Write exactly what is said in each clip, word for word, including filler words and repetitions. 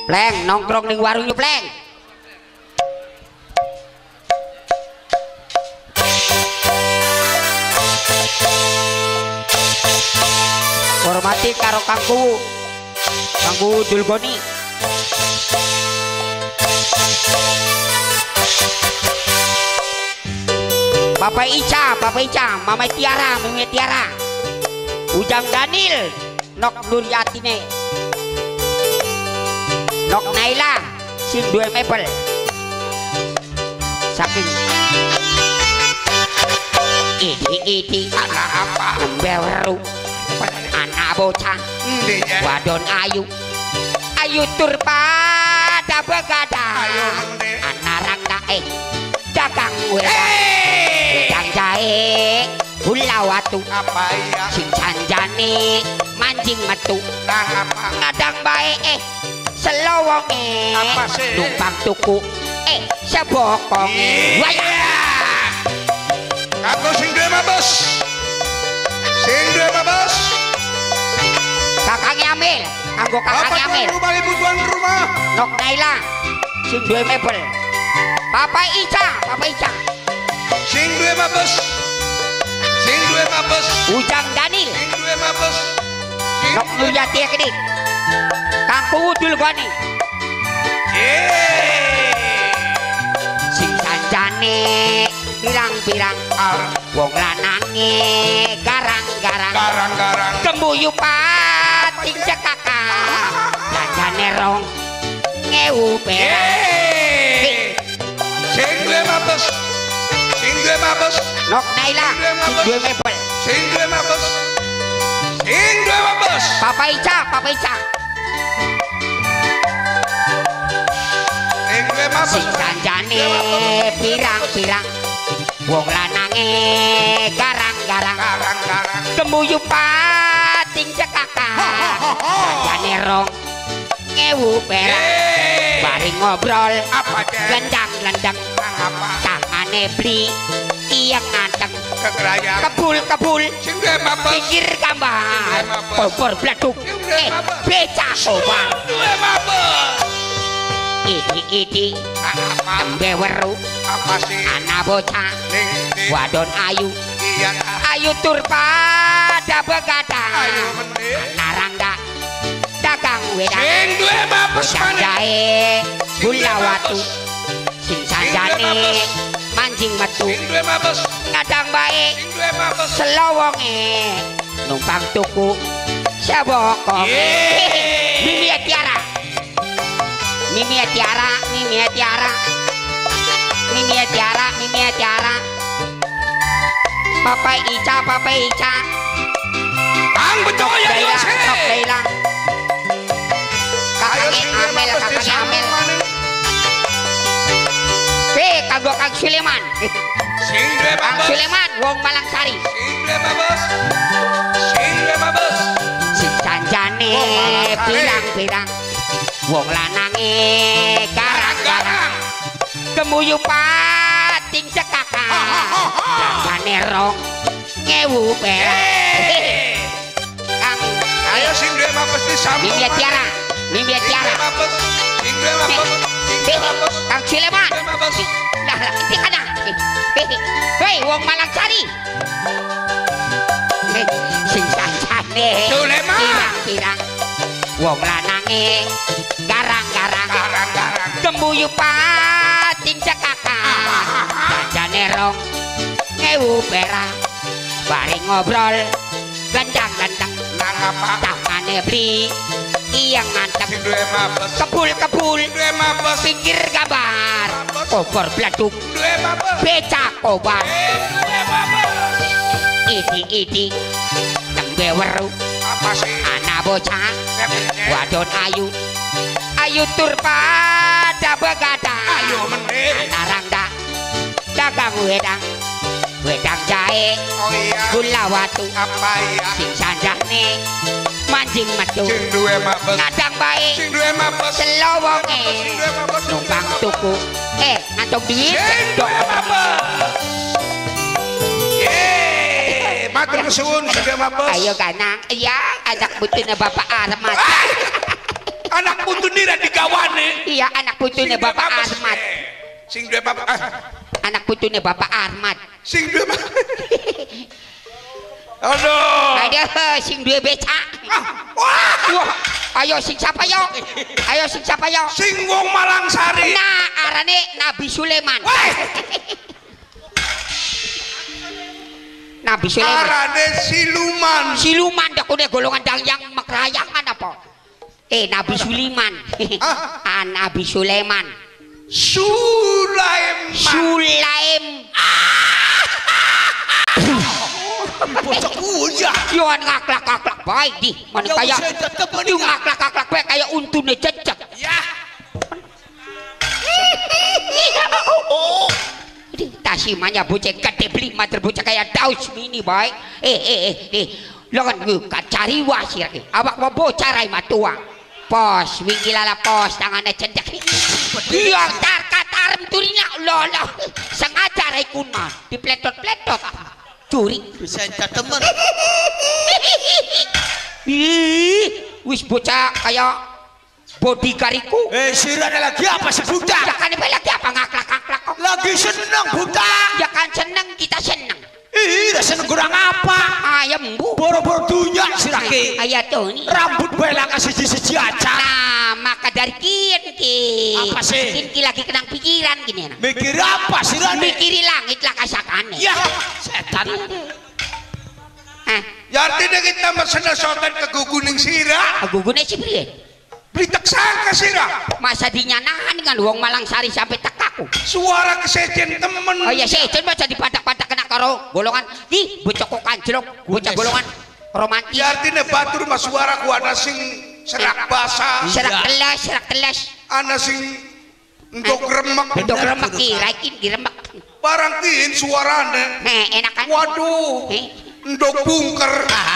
Pleng nongkrong ning warung yo Pleng. Hormati karo kangku kangku Dulgoni. Bapak Ica, Bapak Ica, Mama Tiara, Mimi Tiara, Ujang Danil, Nok Nuryatine, Nok Naila, Sim Dua Mebel, saking idi idi anak apa beru, anak bocah, wadon ayu, ayu turpa pada begadang, anak rangga eh dagang wedang jahe gula watu apa ya sing janjane mancing metu nah apa ngadang bae eh selowonge apa sih numpang tuku eh sebokonge waya kanggo sing duwe mabes sing duwe mabes kakang Amil kanggo kakang Amil bali butuhan rumah Nok Naila sing duwe mebel Papa Ica, Papa Ica. Sing duwe mabes. Sing duwe mabes. Ujang Danil. Sing duwe mabes. Nok Nuryati kedit. Kangku Dulgoni. Eh. Sing sanjane pirang-pirang wong lanange garang-garang. Garang-garang. Gembuyu pating cekakak. Janjane rong ngewu perang. Sing duwe mabes. Sing duwe mabes. Nok Naila. Sing duwe mebel. Sing duwe mabes. Sing duwe mabes. Papa Ica, Papa Ica. Sing duwe mabes. Sing sanjane pirang-pirang wong lanange garang-garang. Garang-garang. Gembuyu pating cekakak. Sanjane rong ngewu perang. Bari ngobrol apa lendang-lendang tangane beli iyang nganteng kebul-kebul pinggir gambar kompor bleduk eh beca obang iki-iki tembe weru anak bocah wadon ayu ayu tur pada begadang anak rangga dagang wedang wedang jahe gula watu sing sanjane mancing metu ngadang bae selowonge numpang tuku sebokonge Mimi Tiara Mimi Tiara Mimi Tiara Mimi Tiara Mimi Tiara Papa Ica Papa Ica Kang betul ya Nok Naila kakaknya Amel, kakaknya Amel. Hei, kanggo Kang Suleman. Kang Suleman, wong Malangsari. Sing duwe mabes. Sing duwe mabes. Sing janjane pirang-pirang. Wong lanange garang-garang. Gemuyu pating cekakak. Janjane rong ngewu perang. Kang, ayo sing duwe mabes disambung. Mimi Tiara. Mimi Tiara. Kang Suleman. Lah lah iki kana. Hei wong Malangsari. Sing sanjane pirang-pirang. Wong lanange garang-garang. Gembuyu pating cekakak. Janjane rong ngewu perang. Bari ngobrol gendang-gendang tangane beli iyang ngantep kebul-kebul pinggir gambar kompor bleduk beca kobar idi-idi tembe weru anak bocah wadon ayu ayu tur pada begadang anak rangga dagang wedang wedang jahe gula watu sing sanjane mancing metu ngadang bae selowonge numpang tuku eh ngantuk duit dok matur nuwun sudah mabes ayo kanang iya anak butuna bapak Armat Anak putune ra digawane. Iya, anak putune Bapak Ahmad. Sing duwe bapak ah. Anak putune Bapak Ahmad. Sing duwe Aduh. Ada sing duwe becak. Ah, wah. Wah, ayo sing siapa yo? Ayo sing siapa yo? Sing wong Malangsari. Nah, arane Nabi Sulaiman. Nabi Sulaiman. Arane siluman. Siluman dak udah golongan yang mekrayangan apa? Eh, Nabi Sulaiman. Ah, Nabi Sulaiman. Sulaiman. Sulaim. Bocah kuya. Yo ngaklak-ngaklak bae di. Mana kaya yo ngaklak-ngaklak bae kaya untune cecek. Ya. Oh. Tasimanya bocah gede beli mater bocah kayak daus mini baik. Eh eh eh eh. Lawan gua cari wasir. Awak mau bocah rai matua. Pos wingi lala pos tangane cendek. Dia tar katarem turina lolo. Sengaja rai kuna dipletot-pletot. Curi bisa temen. Ih, wis bocah kayak bodyguardiku. Eh, sirane lagi apa sih buta? Ya kan lagi apa ngaklak-ngaklak kok. Lagi seneng buta. Ya kan seneng kita seneng. Ih, seneng kurang apa? Ayam bu. Boro-boro dunya sirake. Ayat tuh nih. Rambut bela kasih siji aja. Nah, maka dari kin ki. Apa sih? Kin ki lagi kenang pikiran gini. Mikir apa sirane? Mikiri langit lah kasakane. Ya, setan. Hah? Ya artinya kita masana sotan ke guguning sira. Aku gune sih priye? Beli teksangka sira. Masa dinyanahan dengan wong Malangsari sampai tekaku. Suara kesejen temen. Oh ya sejen baca dipadak-padak kena karo golongan. Ih, bocah kok kanjlok, bocah golongan romantis. Ya artinya batur mas suara ku ana sing serak basa. Serak teles, serak teles. Ana sing ndok remek. Ndok remek kira iki diremek. Barang kin suarane. Heh, enak kan? Waduh. Ndok bungker.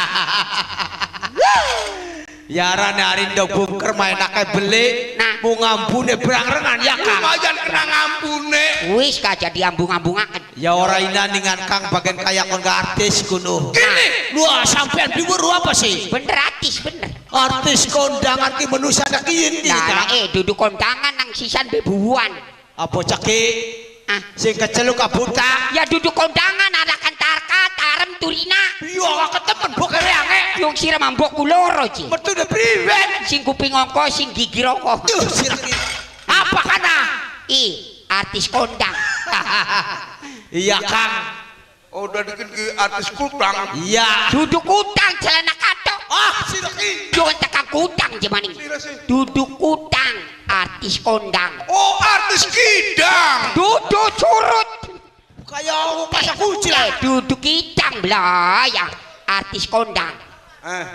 Ya rane ndok bungker main akeh beli. Nah, mau ngambune berang-rengan ya Kang. Lumayan kena ngambune. Wis gak jadi ambung-ambungaken. Ya ora ina ningan Kang bagian kaya kon artis kuno. Kene. Lu sampean diweru apa sih? Bener artis bener. Artis kondangan ki manusia ada kiyen iki Nah, Kang. eh duduk kondangan nang sisan bebuan. Apa ceki? Ah, sing keceluk kabuta. ya duduk kondangan anakan tarka tarem turina. Iya kok temen bokere ange. Yung sira mambok kuloro ji. Metu de priwen. Sing kuping ongko sing gigi rokok. Apa kana? Ih, artis kondang. Iya Kang. Oh udah bikin artis kutang. Iya. Duduk kutang celana katok. Ah, siraki. Jangan tekan kutang jemaning. Duduk kutang artis kondang. Oh, artis kidang. Duduk curut. Kayak pasang kunci lah. Eh, duduk kidang belayang artis kondang. Eh.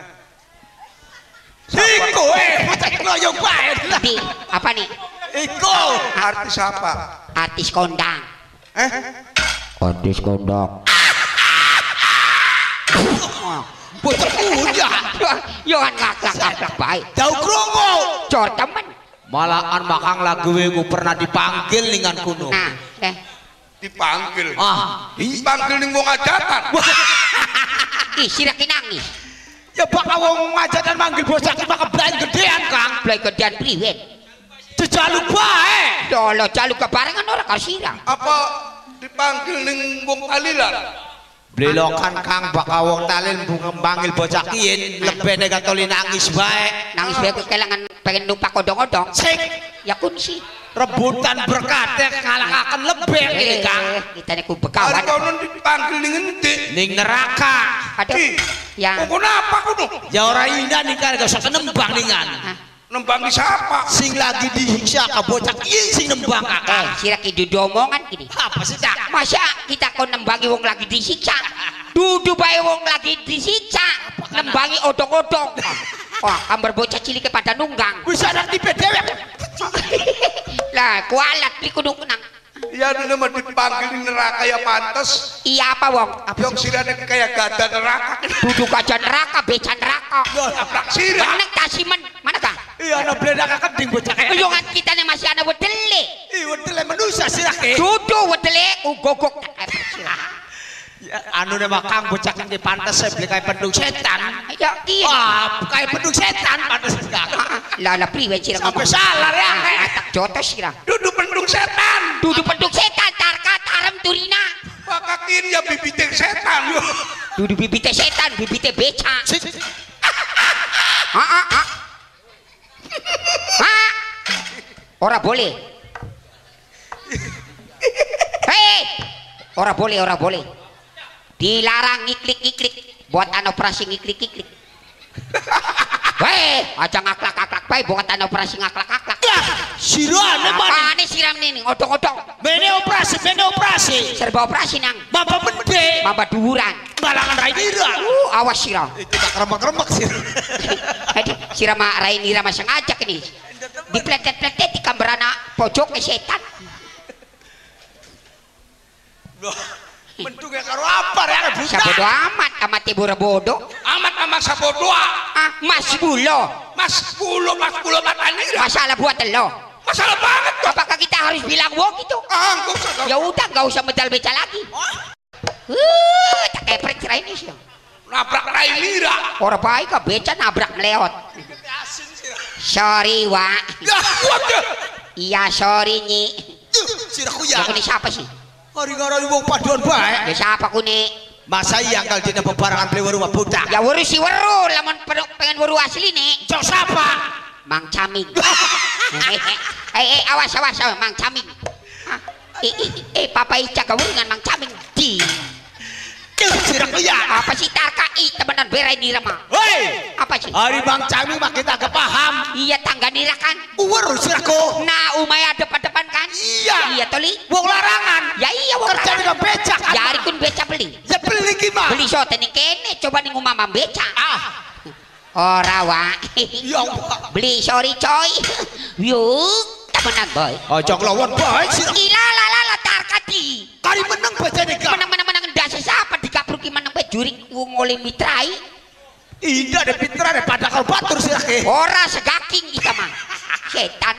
Iko eh, bocah kloyong bae. Di, apa nih? Iko. Artis apa? Artis kondang. Eh? Artis kondang. Bocah kuda. Yo kan ngaklak-ngaklak baik. Jauh krungu. Cor temen. Malahan makang lagu ku pernah dipanggil dengan kuno. Nah, eh. Dipanggil. Ah, dipanggil ning wong ajatan. Ih, siraki nangis. Ya bakal wong ajatan manggil bocah ki bakal blain gedean, Kang. Blain gedean priwen. Dijaluk bae. Dolo jaluk kebarengan ora kau sirang. Apa dipanggil ning wong alilan? Blelokan Kang bakal wong talil manggil bocah kiyen lebene gatoli nangis bae. Nangis bae kelangan pengen numpak odong-odong. Sing ya kunci. Rebutan berkate ngalahkan lebih ini Kang. Kita niku bekawan. Konon dipanggil ning endi? Ning neraka. Aduh. Ya. Kok kenapa kudu? Ya ora ina ning kan gak usah nembang ningan. Nembang di siapa? Sing lagi disiksa ka bocah kiye sing nembang Kang. Eh, siraki dudu omongan gini. Apa sih Kang? Masa kita kon nembangi wong lagi disiksa. Dudu bae wong lagi disiksa. Nembangi odong-odong. Wah, ambar bocah cilik pada nunggang. Bisa nanti dhewe. Lah, kualat li kudu kenang. Iya dulu mah dipanggil di neraka ya pantes. Iya apa wong? Yang sirane kayak gada neraka. Duduk aja neraka, beca neraka. Yo nabrak sirah. Mana kasiman? Mana Kang? Iya ana bledaka keding bocah kayak. Yo kan kita nih masih ana wedele. Ih wedele manusia sirah ke. Duduk wedele gogok. Ya anu nek Kang bocah ki pantes saya beli kayak pendung setan. Ya iya. Wah, kayak pendung setan pantes Kang. Lala priwe sira ngomong. Sampai salah ya. Tak jotos sira. Duduk pendung setan. Duduk penduk setan tarka tarem turina. Pakakin ya bibit setan. Duduk bibite setan, bibite beca. Ah ah ah. Ah. Ora boleh. Hei. Ora boleh, ora boleh. Dilarang ngiklik-ngiklik. Buatan operasi ngiklik-ngiklik. Hei, aja ngaklak-ngaklak bae buatan operasi ngaklak-ngaklak. Sirane man. Apane siram nih, odong-odong. Mene operasi, mene operasi. Serba operasi nang. Bapak mende. Bapak duuran. Balangan Rainira. Uh, awas siram. Itu tak remak-remak sih. Hadi, siram Rainira masang ajak ini. Dipletet-pletet di kamar anak pojok ke setan. Loh, bentuk ya karo apa ya buta. Sabodo amat, amat ibu bodoh. Amat-amat sabodo. Ah, mas bulo. Mas bulo, mas bulo matanira. Masalah buat lo. Masalah banget tuh. Apakah kita harus bilang wo gitu? Ah, enggak usah. Ya udah, enggak usah medal-beca lagi. Uh, tak kayak percaya ini sih. Nabrak Rainira. Orang baik kok beca nabrak meleot. Sorry, Wak. Ya, waduh. Iya, sorry, Nyi. Siraku Ya, ya. ini siapa sih? Hari ngara wong paduan bae. Ya siapa kuni? Masa iya kal dina bebarangan beli warung buta. Ya weru si weru, lamun pengen weru asli nih. Cok siapa? Mang Caming. Eh eh awas awas awas Mang Caming. Ah, Eh eh eh Papa Ica kau dengan Mang Caming. Di. Siraku ya. Apa sih tarkai temenan berai di rumah? Hei. Apa sih? Hari Bang Cami mah kita gak paham. Iya tangga nira kan? Uwer siraku. Nah umaya depan-depan kan? Iya. Iya toli. Wong larangan. Ya iya wong Kerja larangan. dengan becak. Ya hari kun beca beli. Ya beli gimana? Beli sote nih kene coba nih ngumama beca. Ah. Ora wa. Ya Allah. Beli sorry coy. Yuk temenan boy. Ojo nglawan bae siraku. Gila lala tarkati. Kali meneng bejane gak. Menang-menang ndase sapa dikapruki meneng pe jurik wong oleh mitrai. Indah de pitra de pada kal batur siraku. Ora segaking kita mah. Setan.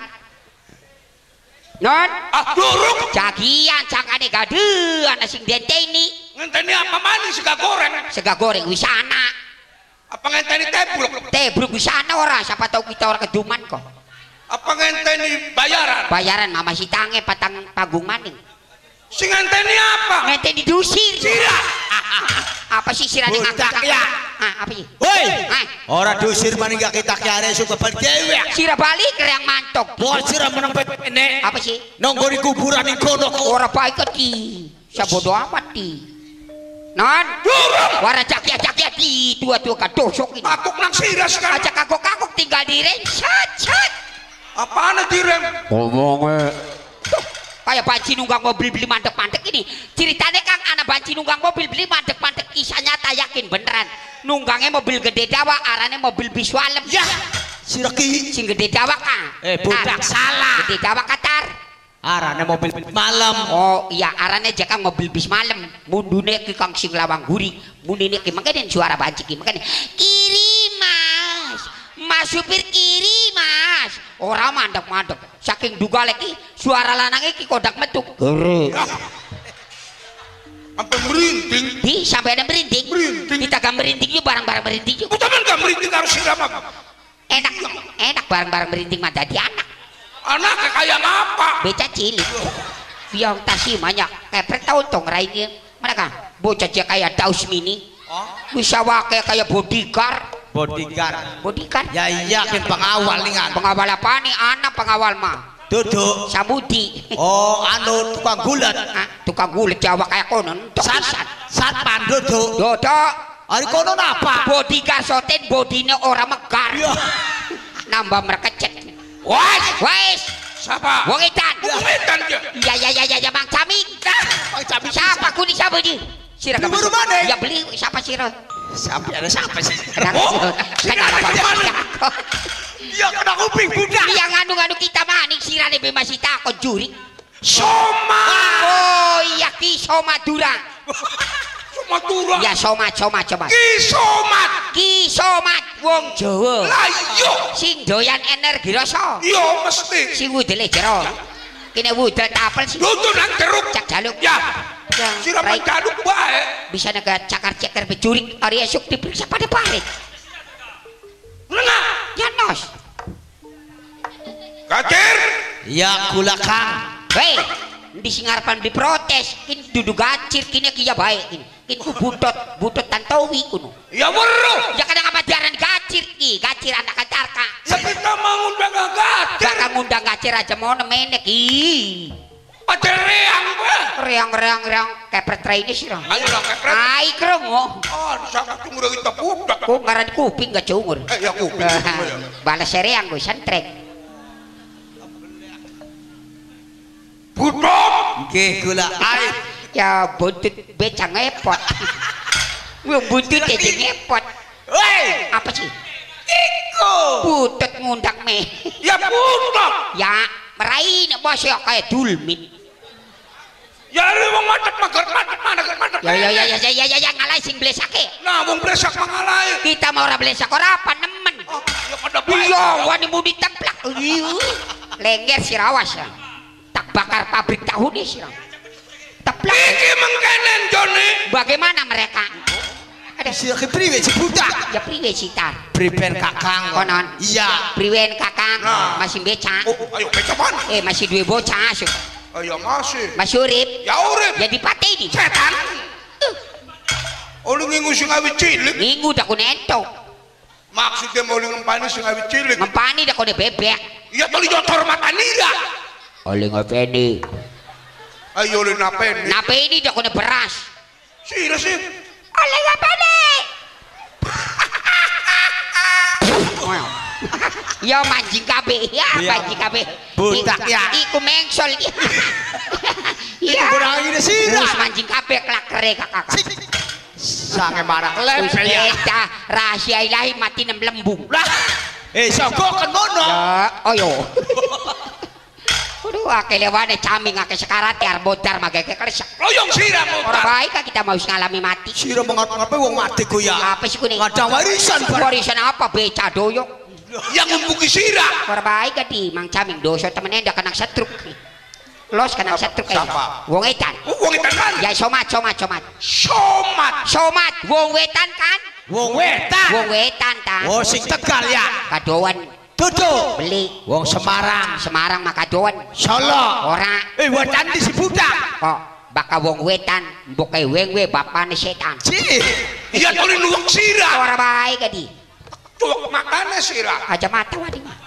Non, Ah, durung. jagian cangkane gadean sing denteni. Ngenteni apa maning sega goreng. Sega goreng wisana. Apa ngenteni teblok? Tebruk wisana ora, siapa tahu kita orang keduman kok. Apa ngenteni bayaran? Bayaran mama si tange patang panggung maning. Sing ngenteni apa? Ngenteni dusir. Sira. Apa sih sirane Budak ngakak? ya. Ah, apa sih? Woi. Ah, Ora dusir maning gak kita kiare suka berdewek. sira balik ke yang mantok. Bos sira meneng pene. Apa sih? Nonggo di kuburan ning kono. Ora baik ke di. Sabodo amat di. Non, wara caki-caki di tua-tua kadosok ini. Takuk nang sira sekarang. Aja kagok-kagok tinggal di rem. Sat, sat. Apaan direm? Ngomongnya Kayak banci nunggang mobil beli mandek-mandek ini. Ceritanya Kang anak banci nunggang mobil beli mandek-mandek kisah nyata yakin beneran. Nunggangnya mobil gede dawa, arahnya mobil biswalem. ya siraki Sing gede dawa Kang. Eh, budak salah. Gede dawa Qatar. arane mobil malam. Oh iya arahnya jaka mobil bis malam. Mundune ke Kang sing lawang guri. Mundune ke makanya suara banci ki makanya kiri mas. Mas supir kiri mas. Orang mandek-mandek. Saking duga lagi suara lanangnya ki kodak metuk. Gere. Sampai merinding. Di sampai ada merinding. Merinding. Kita kan merinding yuk barang-barang merinding yuk. Utaman gak merinding harus siram apa? Enak enak barang-barang merinding mah jadi anak. Anaknya kayak apa? Beca cilik. Biang tasi banyak. Kepret tahun tong rainnya. Mana kan? Bocah dia kayak Daus Mini. Bisa wakai kayak bodyguard. Bodyguard. Bodyguard. Ya iya kan pengawal ningan. Pengawal apa nih? Anak pengawal mah. Duduk. Samudi. Oh anu tukang gulat. Ah, tukang gulet Jawa kayak konon. Sat satpan duduk. Dodo. Hari kono apa? Bodyguard soten bodine orang megar. Ya. Nambah merkecet. Wes, Wes. siapa? Wong edan. Kumitan dia. Ya ya ya ya ya Mang Caming. Mang Caming Siapa kuni siapa ini? Sira Beli baru mana? Ya beli siapa sira? Siapa ada siapa sih? Kenapa? Oh, Kenapa? Ya kena kuping budak. Yang nganu-nganu kita maning sirane be masih takut juri. Soma. Oh iya ki Somadura. Sumatera. Ya somat somat somat. Ki somat. Ki somat wong Jawa. Lah yo. Sing doyan energi rasa. Yo mesti. Sing wudele jero. Kene wudel tapel sih. Dudu nang jeruk. Cak jaluk. Ya. Ya, Sira baik. menjaluk bae. Bisa naga cakar-cakar bejurik hari esok diperiksa pada parit. Nengah. Ya nos. Ya kula Kang. Hei, di singarpan diprotes, kin dudu gacir kini kiya baik kin. Kin ku butot, butot tantowi kuno. Ya weruh. Ya kadang apa jaran gacir ki, gacir anak kacarka. Ya kita mau ngundang gacir. Baka ngundang gacir aja mau nemenek ki. Pada reang ba? Reang reang reang kepret ini sih rang. Ayo lah kepret. Ai krong oh. Oh, sangat cungur kita budak. Ku ngaran kuping gak cungur. Eh ya kuping. Balas reang gue santrek. Budak. Nggih kula ai. Ya buntut becang ngepot. Gue buntut aja ngepot. Hei, Apa sih? Iko. Butut ngundang me. Ya budak. Ya meraih bos ya kayak dulmin. Ya lu mau macet mager macet mana macet. Ya ya ya ya ya ya ya ngalai sing blesake. Nah, wong blesak mangalai. Kita mau ora blesak ora apa nemen. Oh, ya kada baik. Iya, wani mau ditemplak. Iya. Lengger si rawas ya. Tak bakar pabrik tahu nih sih. Teplak. Iki mengkenen Joni. Bagaimana mereka? Ada Si priwe si budak. ya priwe sitar. Priben Kakang. Konon. Iya. Priwen kakang Nah. masih beca. Oh, ayo beca mana? Eh masih dua bocah asuh. Ayo masih. Masih urip. Ya urip. Jadi patah ini. Setan. Oh, lu ngingu sing awit cilik. Minggu dah kau nento. Maksudnya mau lu ngempani sing awit cilik. Ngempani dah kau bebek. Iya toli jotor mata nira. Oleh ngapeni. Ayo lu napen. Napa ini dah kau beras. Sira sih. Oleh ngapeni. Ya mancing kabe, ya Iya. mancing kabe. Budak, ya. Iku mengsol. Iya. Kurang ini sih. Terus mancing kabe kelak kere kakak. Sange marak Terus lempel ya. kita rahasia ilahi mati nem lembung. Lah. Eh soko kan ngono. Ya, oh yo. Waduh, akeh lewane caming akeh sekarat ar bodar mageke klesak. Loyong sira mau. Ora baik kan kita mau ngalami mati. Sira mengapa wong mati ku ya. Apa sih kuning? Ngadang warisan barang. Warisan apa beca doyok. Yang ngumpuki sira. Ora baik kan di mang caming dosa temen ndak kena setruk. Los kena setruk eh. Siapa? Wong edan. Oh, wong itu kan. Ya somat somat somat. Somat. Somat wong wetan kan? Wong wetan. Wong wetan ta. Oh sing Tegal ya. Kadoan Tutu. beli. Wong Semarang. Semarang mah kadoan. Solo. Ora Eh wetan di si budak. kok baka wong wetan mbok kae wengwe bapane setan. Ci. Iya toli nuwak sira. Ora baik kan di. Tuwak makane sira. Aja mata wadi mah.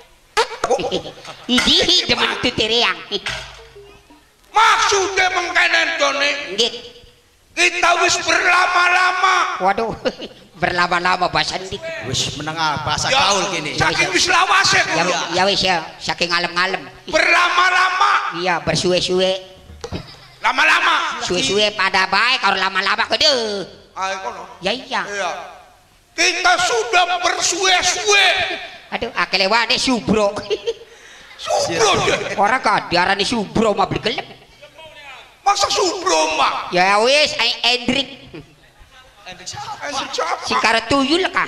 Idi demen tuteriang. Maksudnya mengkenen Joni. Nggih. Kita wis berlama-lama. Waduh, berlama-lama bahasa ndik. Wis menengah bahasa Ya, gaul kini. saking wis lawase Ya, kulo. ya wis ya, saking ngalem-ngalem. Berlama-lama. Iya, bersuwe-suwe. Lama-lama. Suwe-suwe pada baik kalau lama-lama kode. Ayo kono. Ya iya. Iya. Kita sudah bersuwe-suwe. Aduh, akelewane subro. Subro deh. Orang kadiarane subro mah beli gelem. Masa subro mah? Ya wis, ai Endrik. Eh, siapa? Sing karo tuyul kah?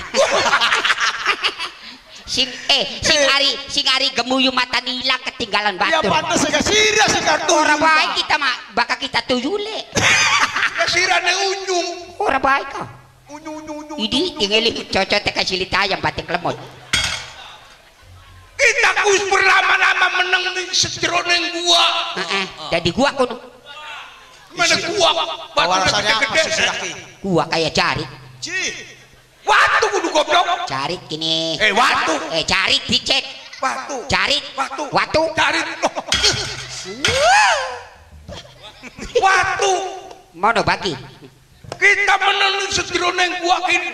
Sing eh sing ari sing ari gemuyu mata nilang ketinggalan Ya batur. pantes sing sira sing kartu. Ora baik kita mah bakal kita tuyule. Ya sirane unyung. Ora baik kah? Unyung unyung unyung. Idi tinggali cocok kasih litayam batik lemot. Kita kus berlama-lama meneng ning sejeroning gua. Heeh, dadi gua kono. Mana gua? Awal Batu rasanya apa gede-gede. sih siraki? Gua kayak cari, Ci. Watu kudu goblok. cari gini. Eh watu. Eh cari dicet. Watu. Cari Watu. Watu. Cari. Watu. Mono bagi. Kita meneng ning sejeroning gua ini.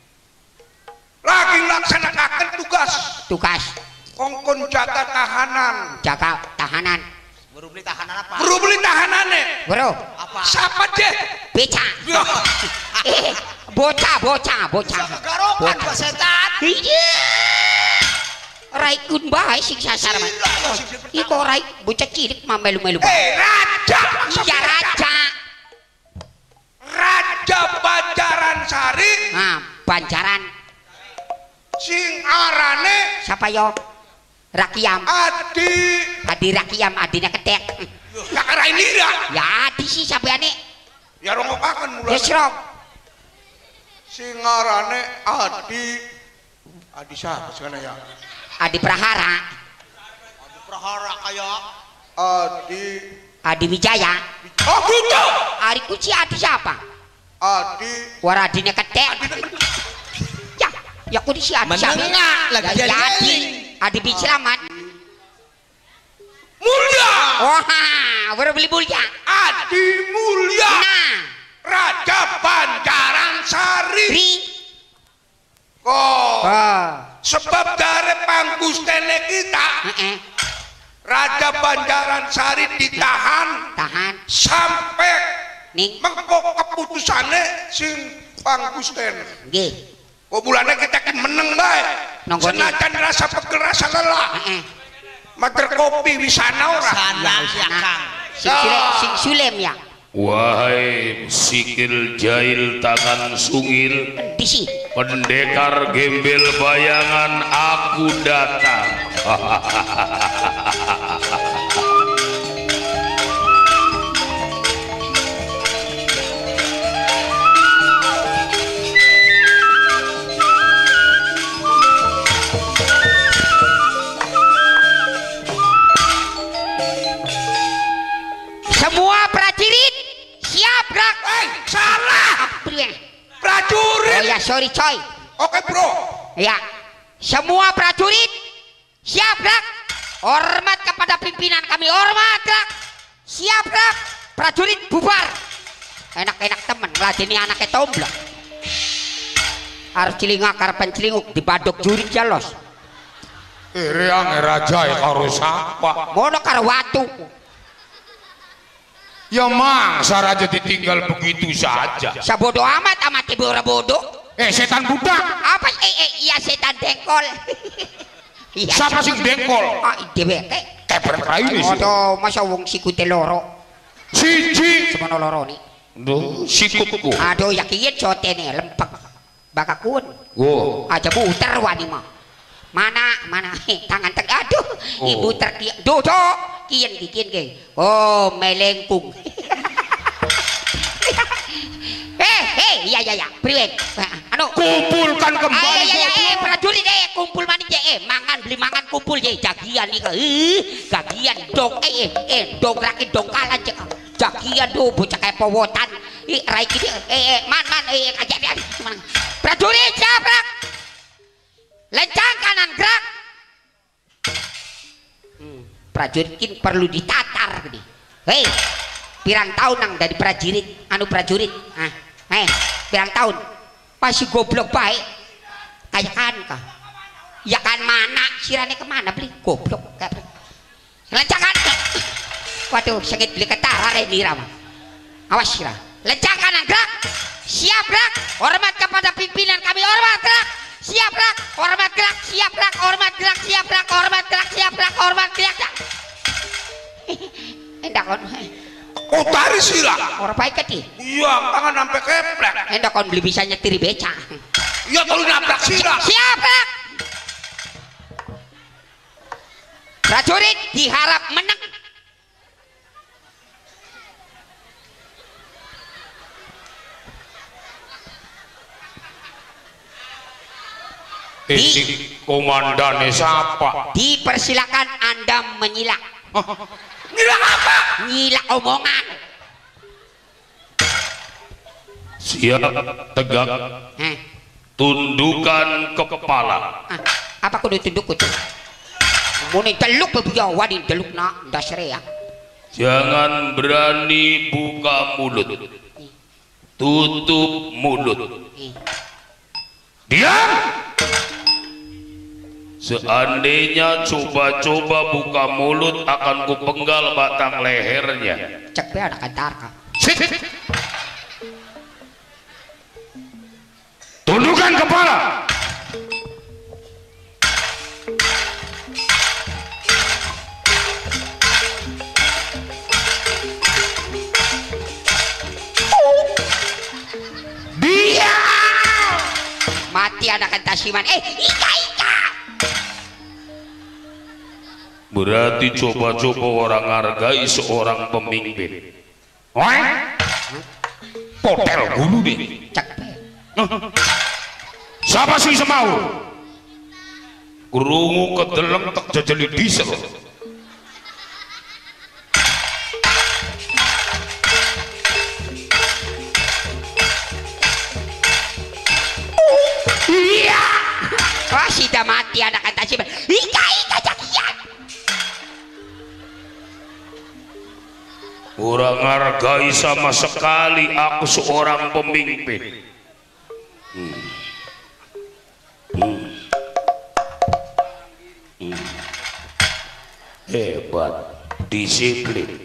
Lagi melaksanakan tugas. Tugas Kongkon jaga tahanan. jaga tahanan. Baru beli tahanan apa? Buru beli tahanannya. Bro, Apa? Siapa deh? beca. Eh, bocah, bocah, bocah. Garokan Pak Setan. Iya. Rai kun bae sing sasar mah. Iko rai bocah cilik mah melu-melu. Eh raja. Iya raja. Raja Banjaran Sari. Nah, Banjaran. Sing arane Siapa yo? Rakyam. Adi. Adi Rakyam, adina ketek. Gak rai nira. Ya adi sih sampeane. Ya rongokaken mulai. Ya srok. Sing arane Adi. Adi siapa sekarang ya? Adi Prahara. Prahara kaya Adi Adi Wijaya. Oh gitu. Ari Kuci Adi siapa? Adi Waradine ketek. Ya, ya aku di si Adi siapa? Menengah lagi Ya, jadi ya, Adi. eling. Adi Bicramat. Mulya. Wah, baru beli mulia. Adi Mulya. Nah, Raja Banjaran Sari. Ri. Kok Oh, sebab dari panggustene kita heeh. Raja Banjaran Sari ditahan Tahan. sampai Ning, mengkok keputusannya sing panggusten. nggih. Kok bulannya kita kan meneng baik. Nonggone. Senajan rasa pegel rasa lelah. Heeh. Mater kopi wisana ora. Sana ya Kang. Sing Sulem, sing Sulem ya. Wahai sikil jahil tangan sungil, Disi. pendekar gembel bayangan, aku datang. Semua prajurit siap gerak. Eh, salah. Apa dia? Prajurit. Oh ya, sorry coy. Oke, Bro. Ya, semua prajurit siap gerak. Hormat kepada pimpinan kami, hormat gerak. Siap gerak. Prajurit bubar. Enak-enak temen ngeladeni anaknya tomblok. Harus cilingakar pencelinguk di badok jurik jalos. Iriang raja karo sapa? Mono karo watu. Ya mangsa raja ditinggal begitu saja. Sabodo amat amat ibu ora bodoh. Eh setan budak. Apa eh, eh iya setan dengkol. Iya. Siapa sing dengkol? Ah, dhewe. Keper raine sih. Odo masa wong sikute loro. Siji. Semono loro ni. Duh, sikutku. Aduh ya kiye cotene lempek. Bakakun. Oh. Aja puter wani mah. Mana mana tangan tek aduh Oh. ibu terkian duduk kian kian ke oh melengkung. eh eh iya iya iya priwen anu Kumpulkan ah, kembali. iya iya iya prajurit eh kumpul mani je eh mangan beli mangan kumpul je jagian nih eh jagian dong eh eh eh dong rakit dong kalan je jagian do bocah kayak powotan eh rai kini eh eh man man eh aja dia prajurit siap rak lencang kanan gerak. Hmm, prajurit kin perlu ditatar gini. Hei, pirang tahun nang dari prajurit, anu prajurit. Ah, hei, pirang tahun. Masih goblok baik. Kayak kan kah? Ya kan mana? Sirane kemana beli? Goblok. Lencang kan? Waduh, sakit beli ketara ini ramah. Awas sirah. Lencang kanan gerak. Siap gerak. Hormat kepada pimpinan kami. Hormat gerak. Siap rak, hormat gerak, siap rak, hormat gerak, siap rak, hormat gerak, siap rak, hormat gerak. Endak kon. Oh, tari sila. Orang baik keti. Iya, tangan sampai keplek. Endak kon beli bisa nyetir beca. Iya, kalau nabrak sila. Siap rak. Prajurit diharap menang. Di komandannya siapa? Dipersilakan Anda menyilak. Nyilak apa? Nyilak omongan. Siap tegak. Eh, Tundukkan kepala. ah, apa kudu tunduk kudu? Muni teluk bebiya wadi teluk nak dasre ya. Jangan berani buka mulut. Tutup mulut. Eh. Diam. Seandainya coba-coba buka mulut, akan kupenggal batang lehernya. Cek be ada kantar ka. Sit. Tundukkan kepala. Diam. Mati anak kentasiman. Eh, ika ika. Berarti coba-coba orang hargai seorang pemimpin. Wah, potel gulu deh. Cek be. Siapa sih semau? Kerungu kedeleng tak jajali diesel. tidak mati anak Antasima. Ika ika cakian. Kurang hargai sama sekali aku seorang pemimpin. Hmm. Hmm. Hmm. Hebat, disiplin.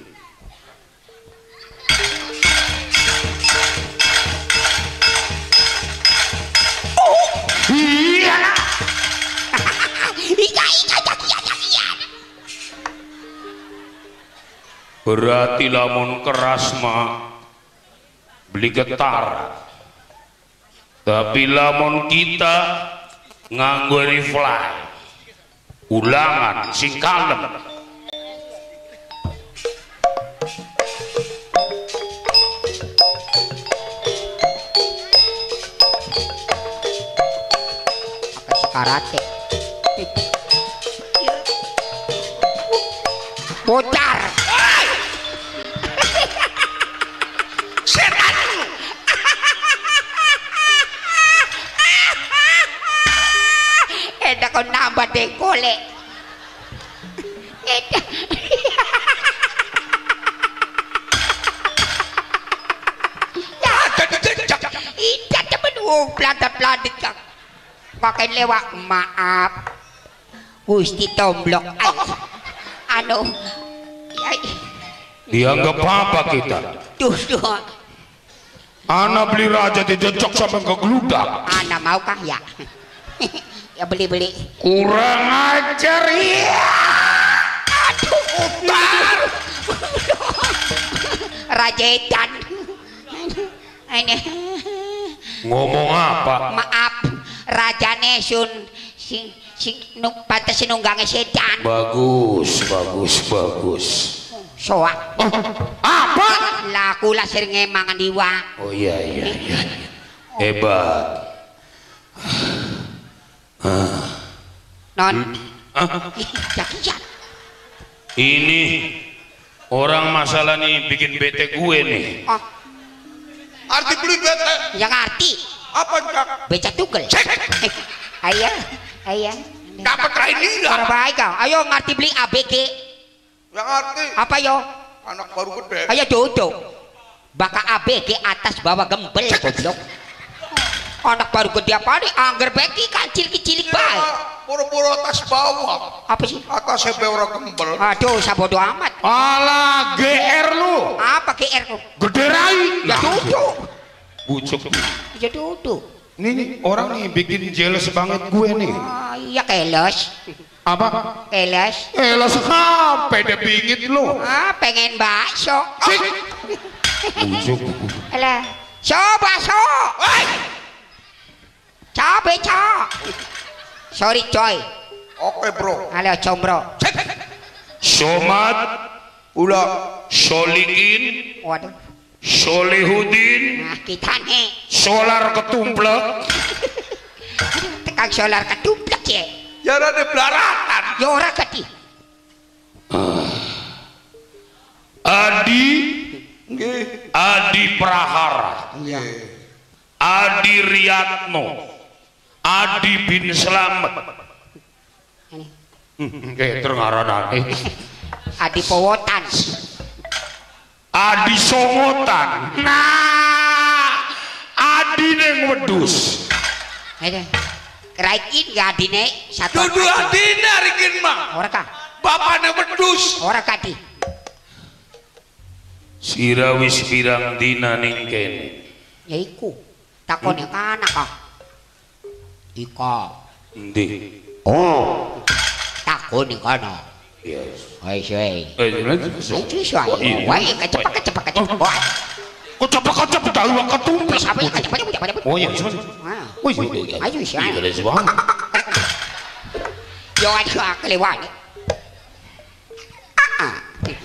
Berarti lamun keras mah beli getar, tapi lamun kita nganggo reply ulangan sing kalem. Karate bocor Setan. Eda kau nambah dengkole. Eda. Ya, ida temen wong plantet-plantet kang. Pakai lewat maaf. Gusti tomblok ay. Anu ay. Dianggap apa kita? Duh, duh. Ana beli raja dicocok sampai ke geludak. Ana mau kah ya? Ya beli-beli. Kurang ajar ya. Aduh, utar. Raja Edan. Ini. Ngomong apa? Maaf, Raja Nesun sing sing nu pantes nunggange sedan. Bagus, bagus, bagus. Soak. Oh, apa? Laku lah sering ngemangan diwa. Oh iya iya iya. Hebat. Non. Ah, Jakian. ini orang masalah nih bikin bete gue nih. Oh, Arti beli bete. yang arti Apa enggak? beca tugel. Ayo, ayo. Dapat training Cara lah. baik kau. Ayo ngerti beli A B G. Yang arti Apa yo? anak baru gede. Ayo duduk. Baka A B G atas bawah gembel goblok. Anak baru gede apa nih? Angger beki kecil-kecilik baik. Pura-pura atas bawah. Apa sih? Atasnya beura gembel. Aduh, sabodo amat. Alah, G R lu. Apa G R ku? Gede rai. Ya duduk. Bucuk. Ya duduk. Nih, nih, orang nih bikin jealous banget gue nih. Oh, iya keles. Apa? Keles. Jealous apa? Deh bingit lu. Ah, pengen bakso. Cik. Bucuk. Alah. So bakso. Cabe ca. Sorry coy. Oke bro. Halo combro. Somat. Ulah. Solikin. Waduh. Solihudin. Nah, kita nih. Solar ketumplek. Tekan solar ketumplek ya. Jangan ada belaratan. Ya ora kati. Adi. Nggih. Adi Prahara. Iya. Adi Riyatno. Adi bin Slamet. Ini. Kayak terngaran eh. Adi Powotan. Adi Songotan. Nah, Adi neng wedus. Ada. Keraikin gak adine satu. Dudu adina rikin mah. Ora kah? Bapaknya wedus. Ora kati. Sirawis pirang dina ning kene. Ya iku. Takone kana kah? Ika. Endi? Oh. Takone kana. Yes. Hai sei. Eh, jelas. Itu soalnya. Wah, kecepak kecepak kecepak. Wah. Kok cepet-cepet dalu ketumpes. Apa ya kecepak kecepak. Oh iya, sebentar. Ah. Wih, Ayo sih. iya, dari sebang. Yo aja kelewat. Ah.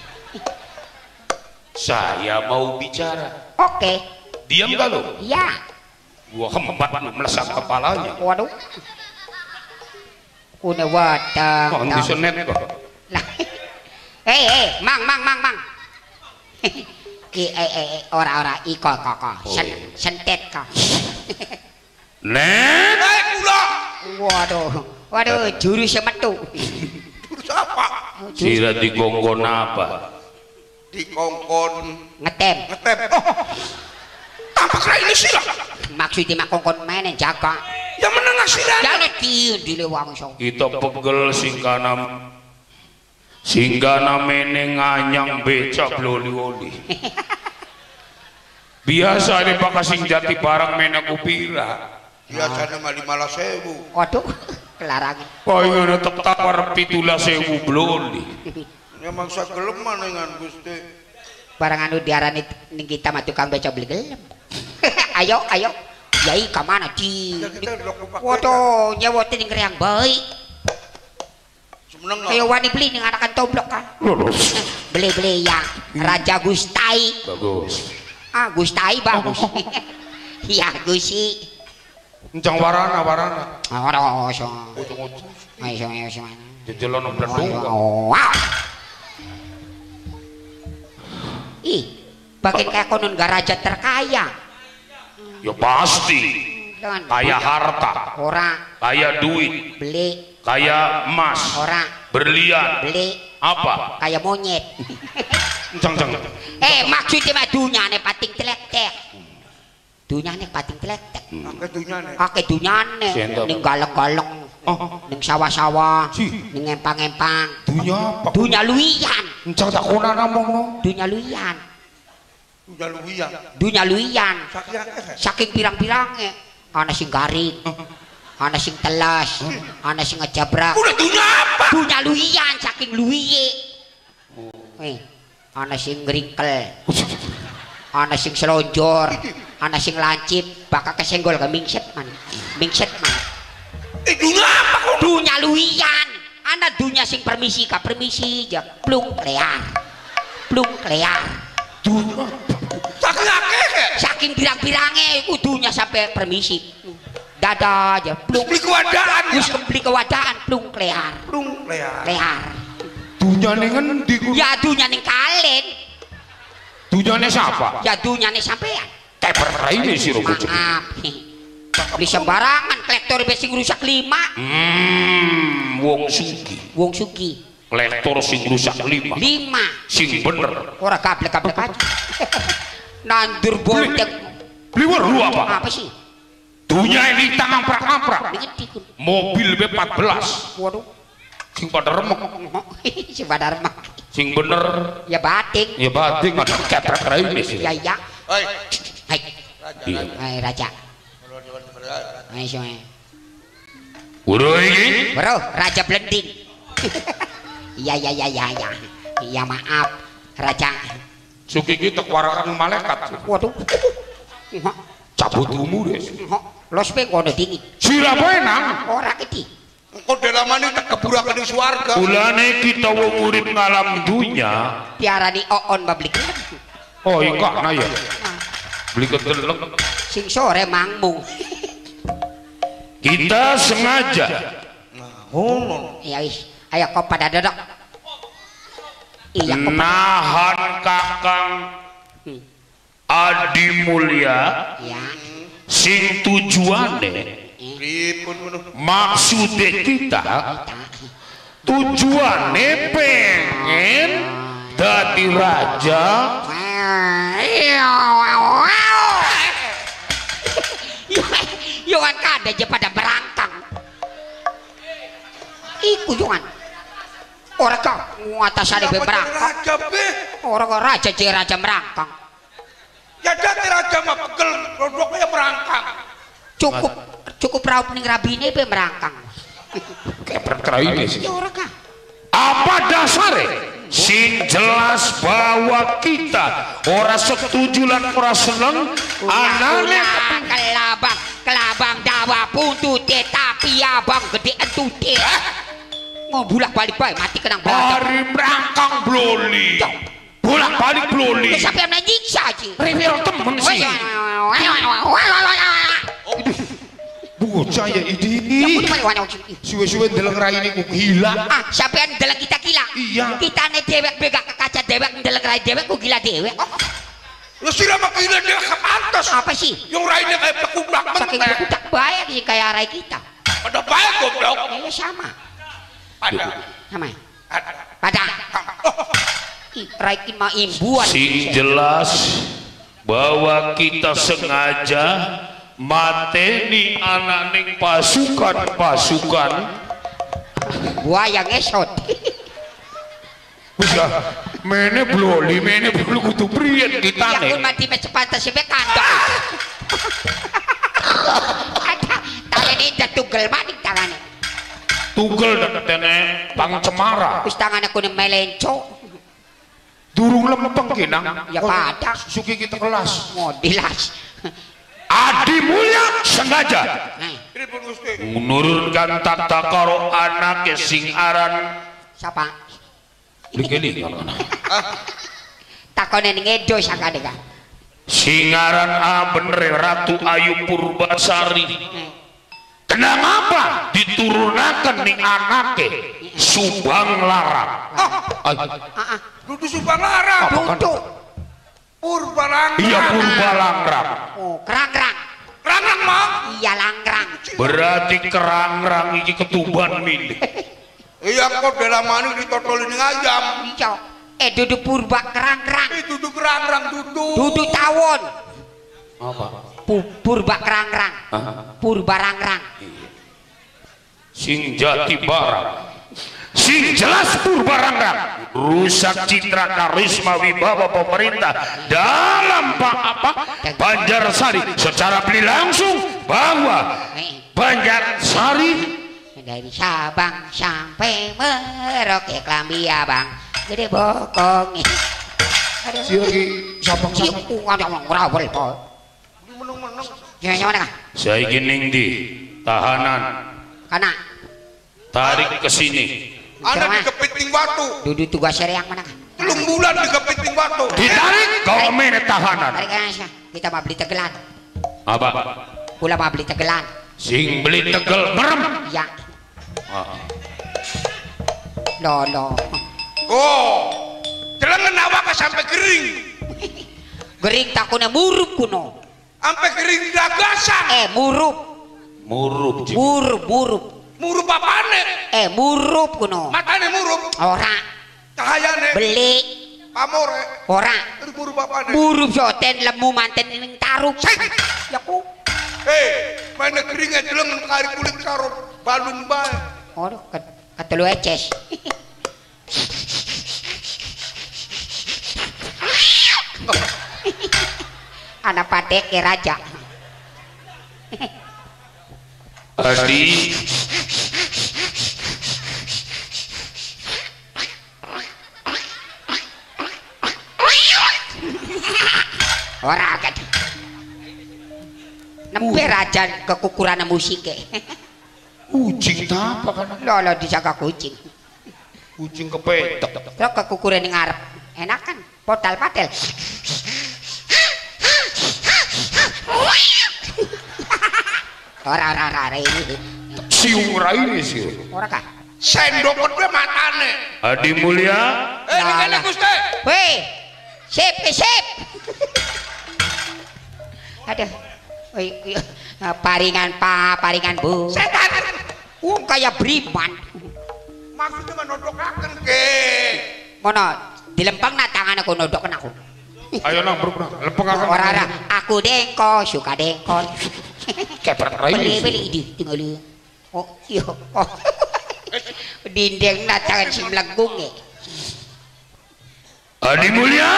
Saya mau bicara. Oke. Diam gak lo? Iya. Gua hembat lu melesat kepalanya. Waduh. Una wata. Kok bisa net kok? Lah. Eh, eh, mang mang mang mang. I eh eh ora-ora iko kok. Sen sentet kok. Net. Eh kula. Waduh, waduh, jurus metu. Jurus apa? Sira dikongkon apa? Dikongkon Ngetem. ngetem. Oh, tampak raine sila. Maksudnya mak kongkon main jaga. Yang menengah sila. Jangan di dilewang so. Kita pegel singkana singgana meneng nganyang becak loli-oli. Biasa di pakasing jati barang mena kupira. Biasanya mah lima belas ribu. Waduh, kelarangan. Kaya ada tetapar pitulah sewu bloli. Memang saya gelem dengan Gusti. Barang anu diarani ning kita mah tukang beca beli gelem. Ayo, ayo. Yai ka mana ci? Ya kita dok pakai. Waduh, nyawa teh ning yang baik. Semeneng Ayo wani beli ning anakan toblok kan. Beli-beli ya Raja Gustai. Bagus. Ah, Gustai bagus. Iya, Gusi. Encang warana warana. Ora so. Ayo, ayo, ayo. Jejelono bledung. Wow. Ih, bagian kayak konon garaja terkaya. Ya pasti. Kan? Kaya harta, Ora kaya duit, beli, kaya emas, ora berlian, beli, apa? kayak monyet. Encang encang. Eh, maksudnya mah dunyane pating teletek. Dunyane pating teletek. Pakai dunyane. Ake dunyane Sendok. ning galeng-galeng, ning sawah-sawah, ning empang-empang. Dunya apa? Dunya luian, Encang tak kona namong no. dunya luian, Udah luwian. dunya luian. Sakit akeh. Saking pirang-pirange, ana sing garing, ana sing telas, ana sing ngejabrak. Udah dunya apa? Dunya luian saking luiye. Eh, ana sing ngringkel. Ana sing selonjor, ana sing lancip, bakal kesenggol ke mingset man. Mingset man. Eh dunya apa kok? Dunya luian. Ana dunya sing permisi ka permisi aja. Plung klear. Plung klear. Sakit akeh. Saking pirang-pirange iku dunya sampai permisi. Dada aja plung. Beli kewadaan. Wis beli kewadaan plung klear. Plung lear. Klear. Dunya ning endi ku? Ya dunya ning kalen. Dunyane siapa? Ya dunya ning sampean. Teper raine sira bocah. Maaf. Beli sembarangan kolektor sing rusak lima. Hmm, wong sugi. Wong sugi. Lektor sing rusak lima. Lima. Sing bener. Ora gablek-gablek aja. Nandur botek. Beli lu apa? Apa sih? Dunya ini tangan prak-prak. Ngerti kun. Mobil B empat belas. Waduh. Sing pada remek. Si badar mah. Sing bener. Ya batik. Ya bating ada keprek raine sih. Ya ya. Hei. Hai. Iya. Hai raja. Hai soe. Udah iki. Bro, raja blending. Iya iya iya iya iya. Iya maaf, raja. Suki kita warakan malaikat. Waduh. Cabut umur deh. Los pe kono dingin. Sira penang. Ora kedi. Engko delamane tak keburakan di swarga. Bulane kita wong urip ngalam dunya. Diarani oon bablik. Oh iya nah ya. Beli kedelek. Sing sore mangmung. Kita sengaja. Oh. Ya wis, ayo kau pada dodok. Iya kau pada. Nahan Kakang Hmm. Adi Mulya Ya. sing tujuane Pripun ngono? maksude kita tujuane pengen dadi raja. Yohan kada aja pada berangkang. Iku Yohan. Orang kau nguatasane be berangkang. Raja be. Orang kau raja je raja merangkang. Ya dadi raja mah pegel rodoknya merangkang. Cukup cukup raut ning rabine be merangkang. Keprek raine sih. Ya orang kah? Apa dasare sing jelas bahwa kita ora setuju lan ora seneng anane kelabang kelabang dawa puntute tapi abang gede entute. Mau bulak balik bae mati kenang belakang. hari merangkang bloli bolak balik bloli Sampai nyiksa aja. review temen sih Bocah ya idi. Suwe-suwe ndeleng raine ku gila. Ah, sampean ndeleng kita gila. Iya. Kita ne dewek begak ke kaca dewek ndeleng rai dewek ku gila dewek. Lu sira mah gila dia kepantes. Apa sih? Yang raine kayak pekudak Saking mentek. budak bae sih kayak rai kita. Pada baik goblok. Ya sama. Ada. Sama. Ada. Pada. Raikin mah imbuan. Sing jelas bahwa kita sengaja mateni anak ning pasukan-pasukan. Gua yang esot. Bisa mene bloli mene bulu kudu priyen kita Ya nih. kun mati cepat si bekandok. Ada tangan ini tugel maning tangannya. Tugel deketene pangcemara. Wis tangannya kudu melenco. Durung lempeng kinang. Ya pada. Suki kita kelas. Modilas. Adi Mulya sengaja Pripun Gusti? menurunkan tata karo anak sing aran Siapa? Likeli Takone ning edo sakane ka. sing aran A bener Ratu Ayu Purbasari. Kenapa diturunakan ning anake Subang Larang? Heeh. Dudu Subang Larang. Duduk. Purbalang. Iya Purbalangrang. Oh, kerang-kerang. Rangang mang. Iya langkrang. Berarti kerangrang iki ketuban milik. Iya kok bela mani ditotolin ning ayam. Iya. Eh duduk purba kerang-kerang. Eh duduk rangrang duduk. Duduk tawon. Apa? Pu purba kerang-kerang. Purba rangrang. Sing jati barang. Sing jelas Purbarangrang rusak citra karisma wibawa pemerintah dalam pak apa Banjarsari secara beli langsung bahwa Banjarsari Dari Sabang sampai Merauke Klambi Abang gede bokong. Aduh. si lagi sabang sabang Iku ada ngrawel po. Menung-menung. Ya mana? saya gini di tahanan Kana tarik ke sini Anak di kepiting batu. duduk tugas yang mana? Belum bulan di kepiting batu. ditarik kau main tahanan Tarik aja. Kita mau beli tegelan. apa Pula mau beli tegelan. sing beli tegel merem Ya. ah. Lolo. Oh. Jelengan awak sampai kering. Gering takuna murup kuno. Sampai kering gagasan. Eh murup. murup Jim. Murup murup. Murup apane? Eh murup kuno. Matane murup. Ora Cahayane. beli. Pamore. Ora. Terus murup apane? Murup soten lemu manten ning taruk. Ya ku. Hei, mana keringnya jelengan kari kulit karo balung bae. Oh, katelu eces. Anak patek ke raja. Adi Ora kan. Nembe raja kekukuran musik. kucing apa kan Lolo dijaga kucing. kucing kepetek Terus kekukuran ning ngarep. Enak kan? Podal padel. Ora ora ora ini. siung raine sih Ora kah? Sendok kedua matane. Adi Mulya Eh, ini kene Gusti. Weh. Sip, sip. Aduh. Woi, paringan Pak, paringan Bu. Setan. Wong kaya briman. Maksudnya menodokaken ke. Ngono, dilempeng na tangan aku nodok kena aku. ayo nang bro lempeng akan Ora ora, aku dengko, suka dengko. kepret Beli raine beli di tinggal. Oh, iya. Oh. Dinding na tangan si melengkung eh. Adi Mulya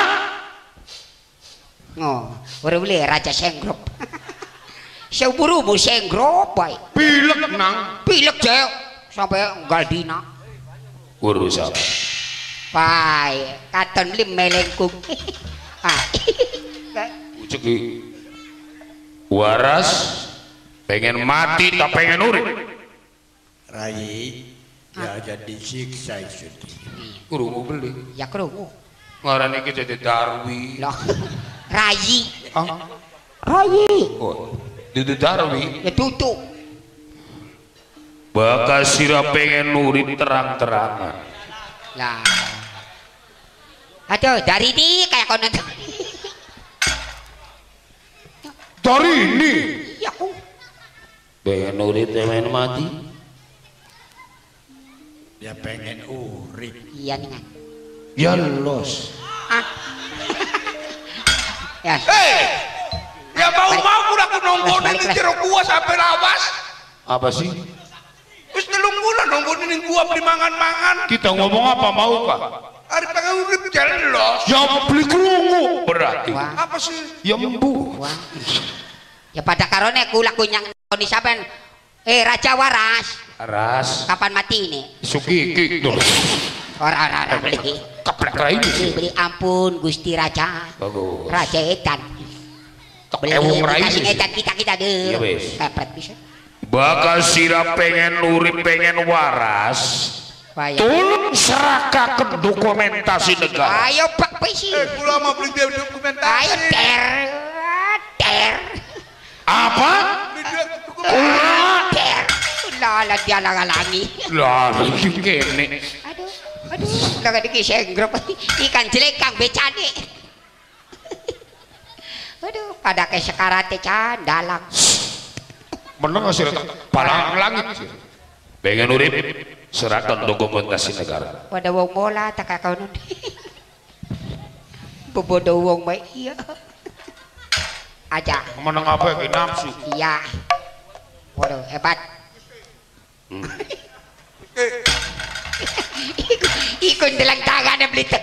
Oh, baru beli Raja Senggrop. Saya buru mu Senggrop baik. pilek nang Pilek jauh sampai Galdina. urus apa Pai, katon beli melengkung. Ah. ucek waras pengen mati tak pengen urip Rai, ya jadi siksa sudah. kurungu beli Ya krungu. ngarani kita jadi Darwi Loh. Rayi. ah Rayi. oh jadi Darwi Ya tutup. bakal sira pengen urip terang-terangan Lah. Aduh, dari ini kayak kono. dari ini Ya ku. pengen urip pengen mati. Dia pengen urip. Iya nih kan. Ya los. Ah. Ya. Hei, ya mau-mau kurang nonggonin di jero gua sampai lawas. Apa sih? Wis telung bulan nonggonin gua beli mangan-mangan. Kita ngomong apa mau kah? Ari pengen urip jelos. Ya beli kerungu berarti. Wah. Apa sih? Ya embu. Wah. Ya pada karone kula kunyang ni sampean eh Raja Waras. Ras. Kapan mati ini? Sugiki dulu. Ora-ora beli. Keplek rai. Beli, beli ampun Gusti Raja. Bagus. Raja Edan. Beli Ewung rai. kita Edan kita-kita deh. Iya wis. Kepret bisa. Bakal sirap pengen urip pengen waras. Bayar. Tolong serahkan dokumentasi negara. Ayo Pak Pesi. Eh, kula mau beli dia dokumentasi. Ayo ter. Ter. Apa? Beli dia dokumentasi. Ter. Lala dia langalangi. Lah, iki kene. Aduh, aduh, laga diki sengrop ikan jelekang becane. Aduh, pada ke sekarate can dalang. Meneng sih palang langit. Pengen urip serahkan dokumentasi negara. Pada wong bola tak kakau nun. Bobodo wong baik iya. Aja. Meneng apa iki nafsu? Iya. Waduh, hebat. Hmm. Ikut dalang tangannya beli tek.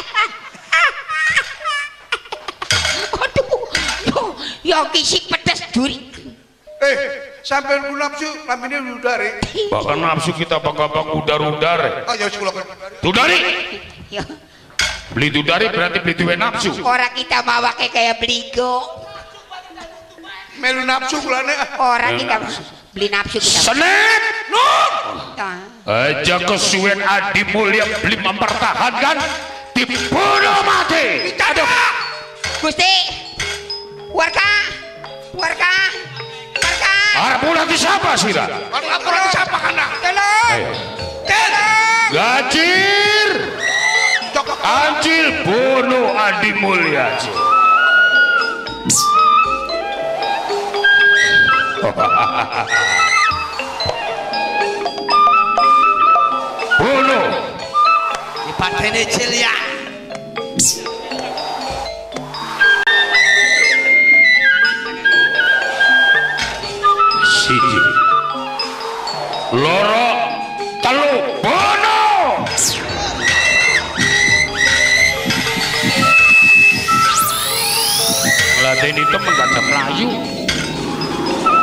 Aduh, yo, yo kisi pedas duri. Eh, sampai lu nafsu, lambene udare. Bahkan nafsu kita bakal udar-udar. Ayo sekolah kan. Tudari. Yo, Beli tudari berarti beli duwe nafsu. orang kita mawake kayak beligo. Melu nafsu kulane. Orang kita beli nafsu kita. Senet. Nur. Ah. Aja kesuwen Adi Mulia beli mempertahankan dibunuh mati. Aduh, Gusti, warga, warga, warga. Arep mulai siapa sih? Laporan siapa kana? Tolong, Ayo. tolong. Gajir. Anjil bunuh Adi Mulia. Bunuh. Di patene Celia. Siji. Loro. Telu. Bunuh. Ngelatih itu mengganda Melayu.